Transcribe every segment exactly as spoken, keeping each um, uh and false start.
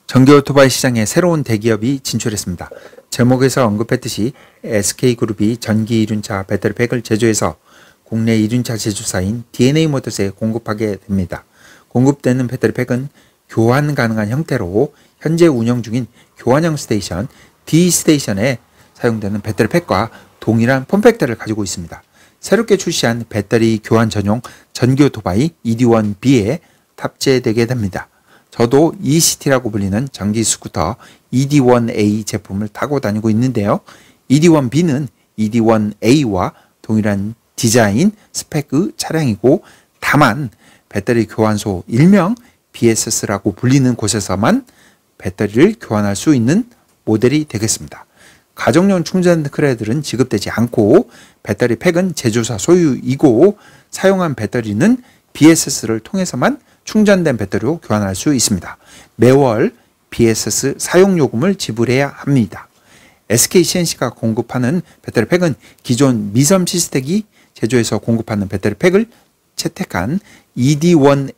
전기 오토바이 시장에 새로운 대기업이 진출했습니다. 제목에서 언급했듯이 에스케이그룹이 전기 이륜차 배터리팩을 제조해서 국내 이륜차 제조사인 디엔에이모터스에 공급하게 됩니다. 공급되는 배터리팩은 교환 가능한 형태로 현재 운영 중인 교환형 스테이션 D스테이션에 사용되는 배터리팩과 동일한 폼팩터를 가지고 있습니다. 새롭게 출시한 배터리 교환 전용 전기 오토바이 이디 원비에 탑재되게 됩니다. 저도 이시티라고 불리는 전기 스쿠터 이디 원에이 제품을 타고 다니고 있는데요. 이디 원비는 이디 원에이와 동일한 디자인, 스펙의 차량이고 다만 배터리 교환소 일명 비에스에스라고 불리는 곳에서만 배터리를 교환할 수 있는 모델이 되겠습니다. 가정용 충전 크레들은 지급되지 않고 배터리 팩은 제조사 소유이고 사용한 배터리는 비에스에스를 통해서만 충전된 배터리로 교환할 수 있습니다. 매월 비에스에스 사용요금을 지불해야 합니다. 에스케이씨엔씨가 공급하는 배터리 팩은 기존 미섬 시스텍이 제조해서 공급하는 배터리 팩을 채택한 이디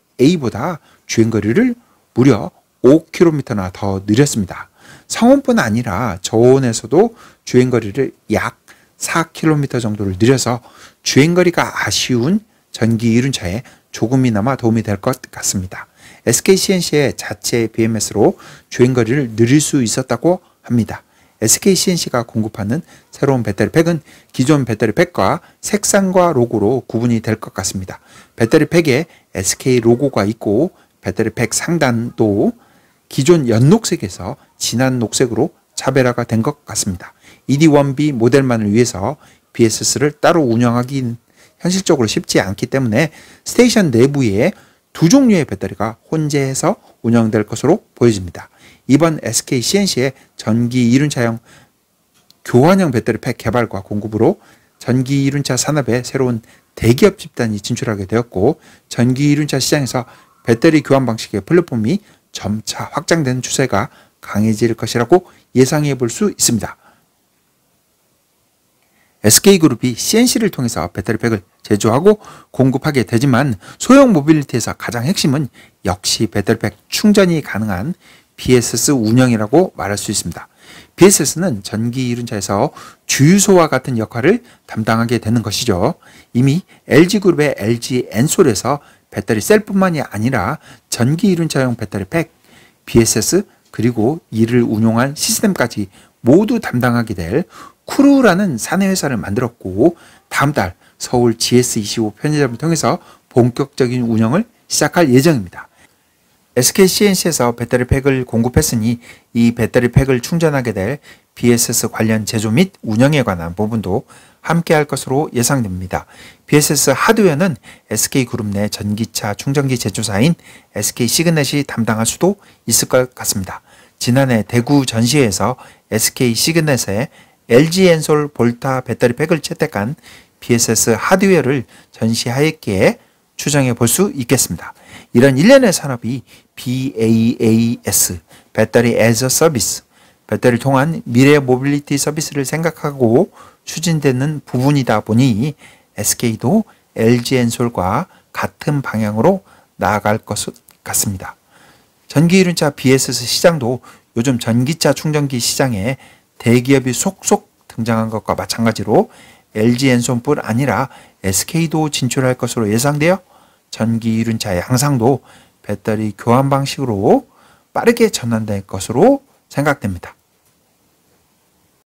원에이보다 주행거리를 무려 오 킬로미터나 더 느렸습니다. 성원뿐 아니라 저온에서도 주행거리를 약 사 킬로미터 정도를 늘려서 주행거리가 아쉬운 전기 이륜차에 조금이나마 도움이 될 것 같습니다. 에스케이씨엔씨의 자체 비엠에스로 주행거리를 늘릴 수 있었다고 합니다. 에스케이씨엔씨가 공급하는 새로운 배터리팩은 기존 배터리팩과 색상과 로고로 구분이 될 것 같습니다. 배터리팩에 에스케이 로고가 있고 배터리팩 상단도 기존 연녹색에서 진한 녹색으로 차별화가 된 것 같습니다. 이디 원비 모델만을 위해서 비에스에스를 따로 운영하기는 현실적으로 쉽지 않기 때문에 스테이션 내부에 두 종류의 배터리가 혼재해서 운영될 것으로 보여집니다. 이번 에스케이씨엔씨의 전기 이륜차형 교환형 배터리팩 개발과 공급으로 전기 이륜차 산업에 새로운 대기업 집단이 진출하게 되었고 전기 이륜차 시장에서 배터리 교환 방식의 플랫폼이 점차 확장되는 추세가 강해질 것이라고 예상해 볼 수 있습니다. 에스케이그룹이 씨엔씨를 통해서 배터리팩을 제조하고 공급하게 되지만 소형 모빌리티에서 가장 핵심은 역시 배터리팩 충전이 가능한 비에스에스 운영이라고 말할 수 있습니다. 비에스에스는 전기 이륜차에서 주유소와 같은 역할을 담당하게 되는 것이죠. 이미 엘지그룹의 엘지 엔솔에서 배터리 셀뿐만이 아니라 전기 이륜차용 배터리팩, 비에스에스 그리고 이를 운용한 시스템까지 모두 담당하게 될 쿠루라는 사내회사를 만들었고 다음 달 서울 지에스 이십오 편의점을 통해서 본격적인 운영을 시작할 예정입니다. 에스케이씨엔씨에서 배터리팩을 공급했으니 이 배터리팩을 충전하게 될 비에스에스 관련 제조 및 운영에 관한 부분도 함께 할 것으로 예상됩니다. 비에스에스 하드웨어는 에스케이그룹 내 전기차 충전기 제조사인 에스케이시그넷이 담당할 수도 있을 것 같습니다. 지난해 대구 전시회에서 에스케이시그넷의 엘지 엔솔 볼타 배터리팩을 채택한 비에스에스 하드웨어를 전시하였기에 추정해 볼 수 있겠습니다. 이런 일련의 산업이 비에이에이에스, 배터리 애저 서비스, 배터리를 통한 미래 모빌리티 서비스를 생각하고 추진되는 부분이다 보니 에스케이도 엘지 엔솔과 같은 방향으로 나아갈 것 같습니다. 전기 이륜차 비에스에스 시장도 요즘 전기차 충전기 시장에 대기업이 속속 등장한 것과 마찬가지로 엘지 엔솔뿐 아니라 에스케이도 진출할 것으로 예상되어 전기 이륜차의 향상도 배터리 교환 방식으로 빠르게 전환될 것으로 생각됩니다.